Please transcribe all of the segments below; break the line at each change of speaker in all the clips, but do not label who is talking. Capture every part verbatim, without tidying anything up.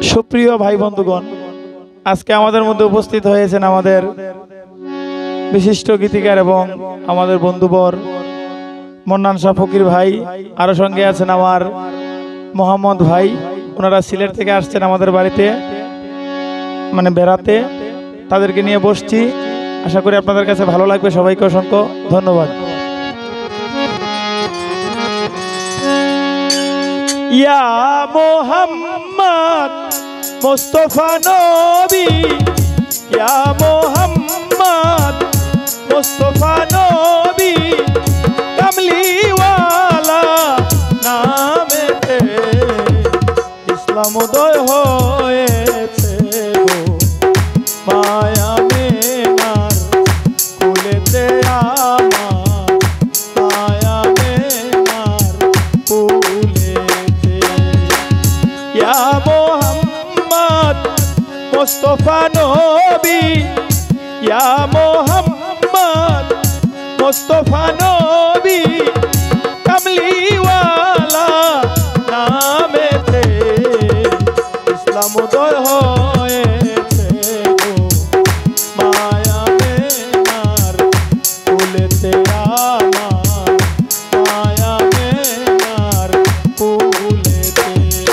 সুপ্রিয় ভাই বন্ধুগণ, আজকে আমাদের মধ্যে উপস্থিত হয়েছেন আমাদের বিশিষ্ট গীতিকার এবং আমাদের বন্ধুবর মন্নান শাহ ফকির ভাই, আরো সঙ্গে আছেন আমার মোহাম্মদ ভাই। ওনারা সিলেট থেকে আসছেন আমাদের বাড়িতে মানে বেড়াতে, তাদেরকে নিয়ে বসছি। আশা করি আপনাদের কাছে ভালো লাগবে। সবাইকে অসংখ্য ধন্যবাদ। ইয়া মোহাম্মদ মুস্তাফা নবী, ইয়া মোহাম্মদ মুস্তাফা নবী, কামলিওয়ালা নামেতে ইসলাম উদয় হয়েছে গো, মায়া মেনার কুলেতে আমার, মায়া মেনার কুলেতে। ইয়া মোহাম্মদ মুস্তাফা নবী, ইয়া মোহাম্মদ মুস্তাফা নবী, কামলিওয়ালা নামেতে ইসলাম উদয় হয়েছে গো, মায়া মেনার কুলেতে আমার, মায়া মেনার কুলেতে।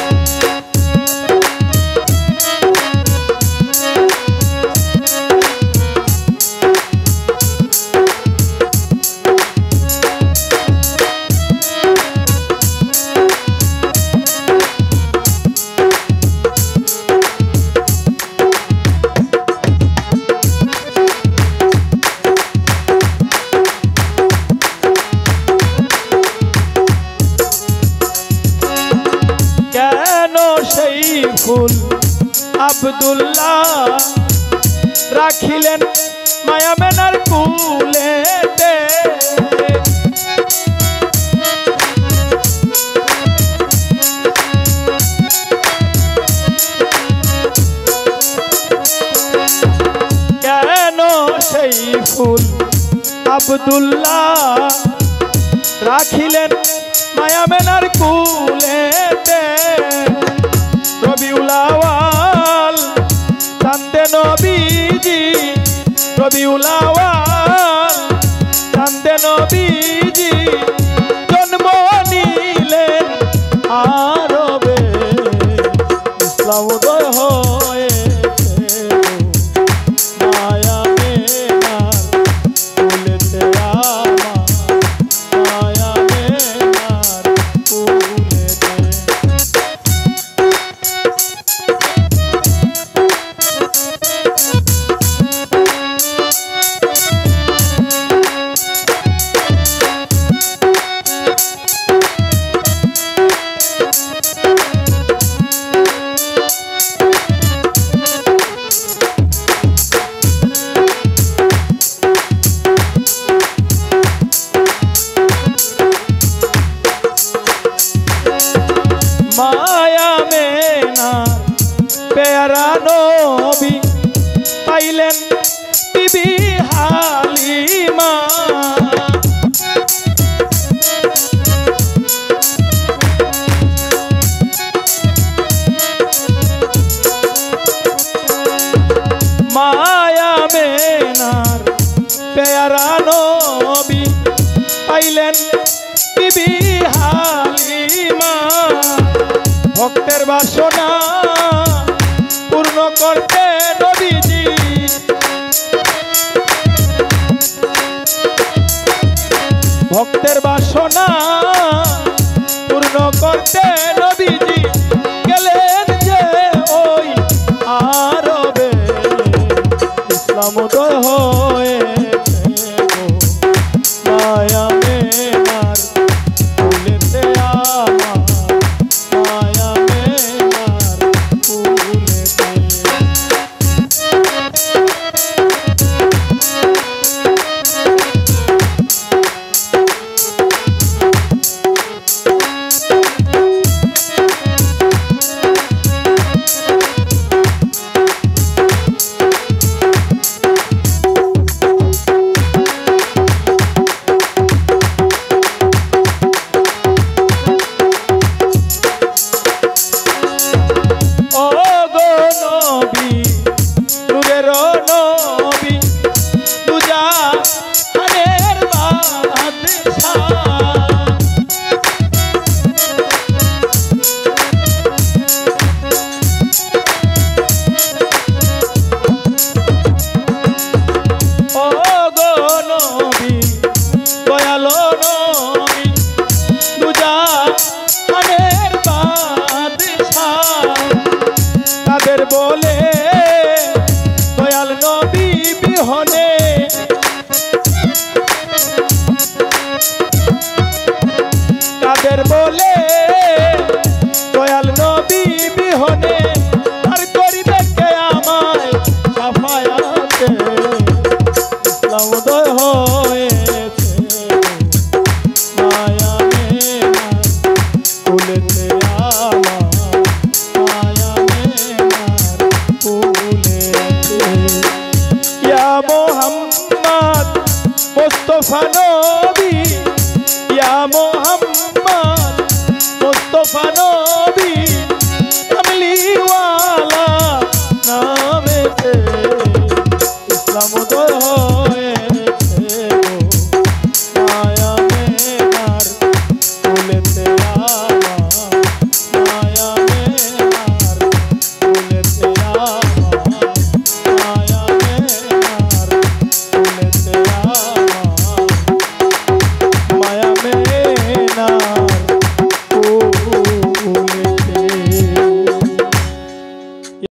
সেই ফুল আব্দুল্লাহ রাখিলেন মায়া মেনার কুলেতে, কেন সেই ফুল আব্দুল্লাহ রাখিলেন মায়া মেনার কুলেতে। রবিউল আওয়াল চাঁদে নবীজি, রবিউল আওয়াল চাঁদে নবীজি জন্ম নিলেন আরবে, ইসলাম উদয় হয়েছে মায়া মেনার কুলেতে আমার, মায়া মেনার কুলেতে। মায়া মেনার পেয়ারা নবী পাইলেন বিবি হালিমা, মায়া মেনার পেয়ারা নবী পাইলেন বিবি হালিমা। ভক্তের বাসনা পূর্ণ করতে নবীজি, ভক্তের বাসনা পূর্ণ করতে নবীজি গেলেন যে ওই আরবে, ইসলাম উদয় হয়েছে গো, মায়া মেনার কুলেতে আমার, মায়া মেনার কুলেতে। তাদের বলে দয়াল নবী বিহনে তাদের বলে দয়াল নবী বিহনে আর করিবে কে আমায় সাফায়াতে ইসলাম উদয় হয়েছে মায়া মেনার কুলেতে আমার মায়া মেনার কুলেতে ইয়া মোহাম্মদ মুস্তাফা নবী ইয়া মোহাম্মদ মুস্তাফা